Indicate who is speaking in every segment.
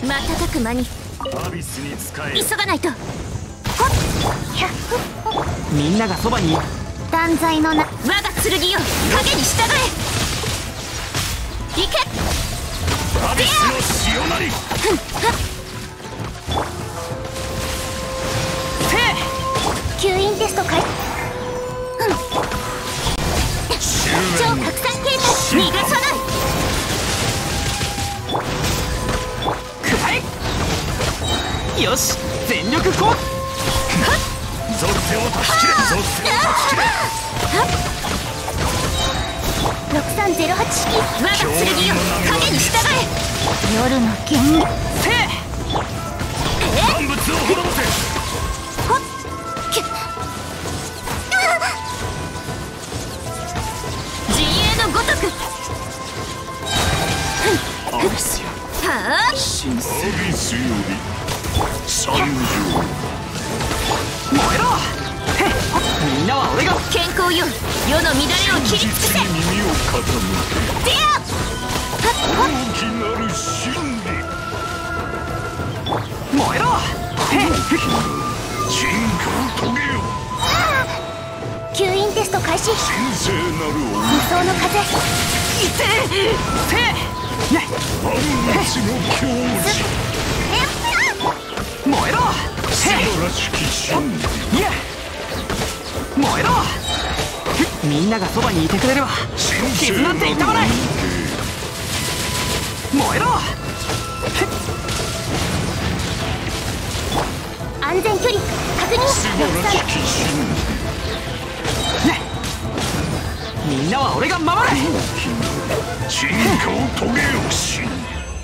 Speaker 1: 瞬く間に
Speaker 2: アビスに使え。
Speaker 1: 急がないと。
Speaker 3: みんながそばに。
Speaker 1: 断罪のな我が剣よ、影に従え。行け
Speaker 2: アビスの潮なり。
Speaker 1: 吸引テスト開始。超拡散形態逃がさない。
Speaker 3: くらえ。よし、全力攻撃。
Speaker 2: 属性を断ち切れ。属性を断ち切れ。
Speaker 1: 6308式我が剣よ、影に従え。夜の剣
Speaker 2: 万物を滅ぼせ。
Speaker 1: 陣営のごとく。
Speaker 2: アビスよ。
Speaker 1: はあ、
Speaker 2: アビスより参上。
Speaker 3: 燃えろ。みんなは俺が。
Speaker 1: 健康よ、世の乱れを切り尽くせ。
Speaker 2: 耳を傾け。
Speaker 1: でや
Speaker 2: 大きなる真理。
Speaker 3: 燃えろ。
Speaker 2: 進化を遂げよ。
Speaker 1: 吸引テスト開始。
Speaker 2: 神聖なる
Speaker 1: 無双の風。
Speaker 3: いて
Speaker 2: 万物の教示。
Speaker 3: 燃えろ。
Speaker 2: 素晴らしき真理。
Speaker 3: いや燃えろ。みんながそばにいてくれれば傷なんて痛まない。燃えろ。
Speaker 1: 安全距離確認。
Speaker 2: 素晴らしき真理。
Speaker 3: みんなは俺が守れ。
Speaker 2: 進化を遂げよ真理。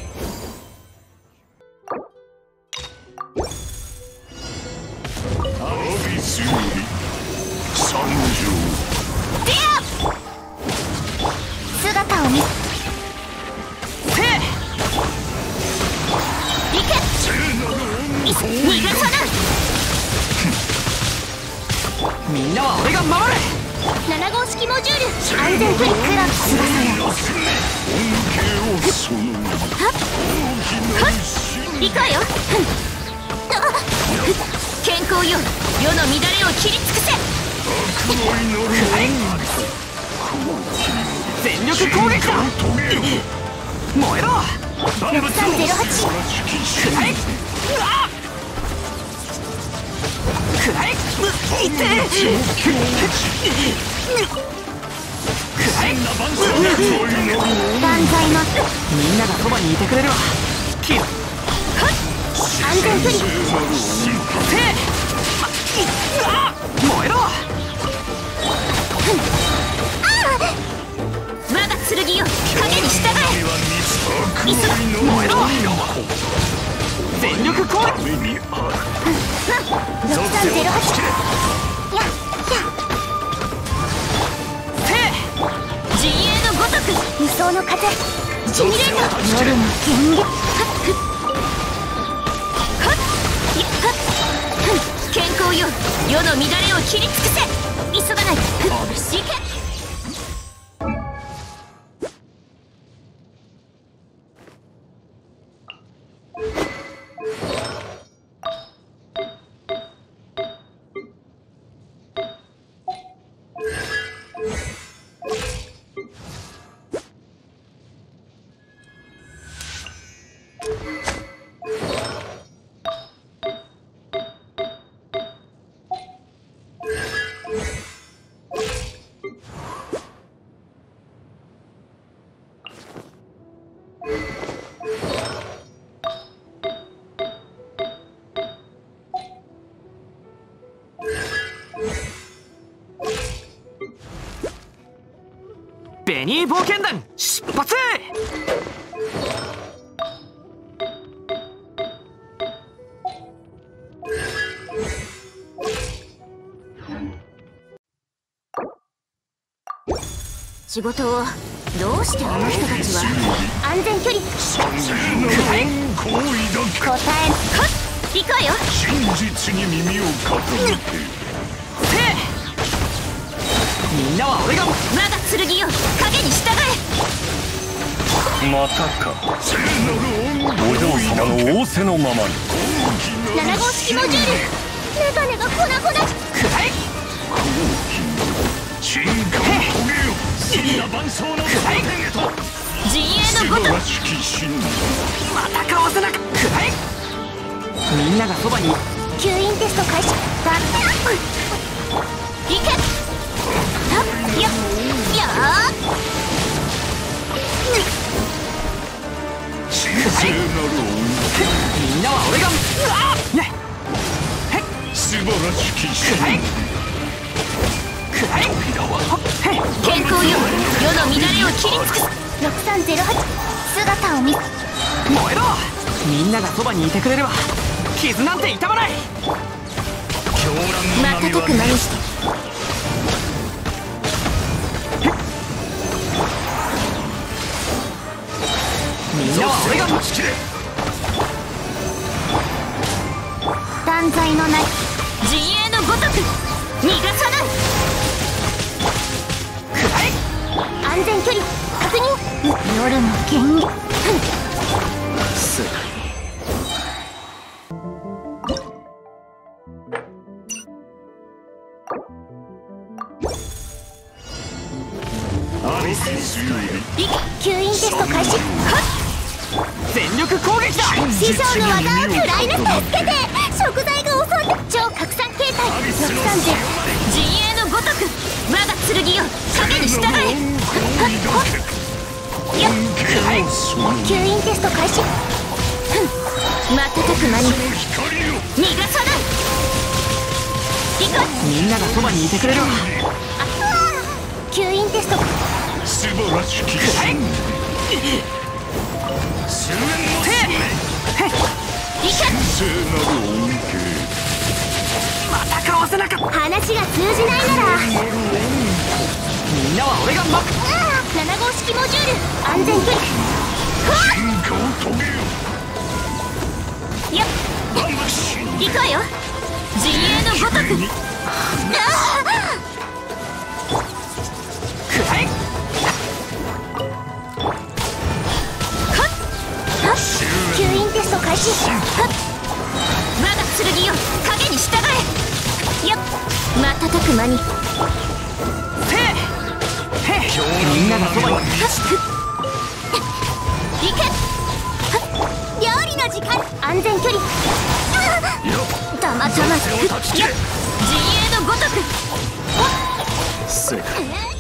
Speaker 2: アビスより参上。
Speaker 1: でや姿を見
Speaker 3: せ
Speaker 1: いけ。
Speaker 2: 聖なる恩光。
Speaker 1: 逃がさない。
Speaker 3: みんなは俺が守れ。
Speaker 1: 7号式モジュール安全距離クラブ翼よ。
Speaker 2: 恩恵をその大きなる真理。
Speaker 1: 行くわよ。健康よ、世の乱れを切り尽くせ。
Speaker 2: 悪愛なる恩。
Speaker 3: 全力攻撃だ。燃えろ。
Speaker 1: 6308
Speaker 3: くらえ。くらえ。いてくらえ。
Speaker 1: 断罪の
Speaker 3: みんながそばにいてくれるわ。キル
Speaker 1: 安全距離。
Speaker 3: 燃えろ。
Speaker 1: 我が剣よ、影に従え。
Speaker 3: 燃えろ。全力攻撃。
Speaker 1: 6308や陣営のごとく。無双の風シミュレーター。夜の剣撃。健康よ、世の乱れを切り尽くせ。急がないと。行け。
Speaker 3: ベニー冒険団出発。
Speaker 1: 仕事をどうしてあの人たちは。安全距離
Speaker 2: 答え
Speaker 1: 行くわよ。
Speaker 2: 真実に耳を傾け。
Speaker 3: みんなは俺が。
Speaker 1: 我が剣よ、影に従え。
Speaker 2: またか。お嬢様の仰せのままに。
Speaker 1: 7号式モジュールメガネが粉々。
Speaker 3: くらえ
Speaker 2: 進化を遂げよ。死んだ万象の頂点へと。
Speaker 1: 陣営のごとく
Speaker 2: 素晴らしき真理。
Speaker 3: またかわせなくくらえみんながそばに
Speaker 1: 吸引テスト開始。だいけや
Speaker 2: 神聖なる
Speaker 3: みんなは俺がうわっね
Speaker 2: 素晴らしき真理。
Speaker 3: くらえ
Speaker 1: 健康よ世の乱れを切り尽くす。6308姿を見
Speaker 3: 燃えろみんながそばにいてくれれば傷なんて痛まない
Speaker 2: 狂乱の波
Speaker 1: 瞬く間にして
Speaker 3: みんなは俺が
Speaker 2: 断ち切れ。
Speaker 1: 断罪のない陣営のごとく逃がさない。
Speaker 3: くらえ
Speaker 1: 安全距離確認。夜の剣
Speaker 3: す
Speaker 2: アビスに
Speaker 1: 吸引テスト開始。
Speaker 3: 全力攻撃だ
Speaker 1: 師匠の技を食らいなさい。助けて食材が襲って超拡散形態630陣営のごとく我が剣よ影に従え。よっ吸引テスト開始。瞬く間に逃がさない。行く
Speaker 3: みんながそばにいてくれるわ
Speaker 1: 吸引テスト
Speaker 2: 素晴らしき真理。終焉の使命。
Speaker 1: 行け
Speaker 2: 神聖なる恩恵。
Speaker 3: またかわせなかった
Speaker 1: 話が通じないなら
Speaker 3: みんなは俺が
Speaker 1: 7号式モジュール安全距離
Speaker 2: 進化を遂げよ。
Speaker 1: よっ行くわよ陣営のごとく
Speaker 3: くらえ
Speaker 1: 吸引テスト開始。我が剣よ影に従え。よっ瞬く間に
Speaker 3: みんながそばに
Speaker 1: 行け料理の時間安全距離たまたまよっ陣営のごとく
Speaker 2: 世界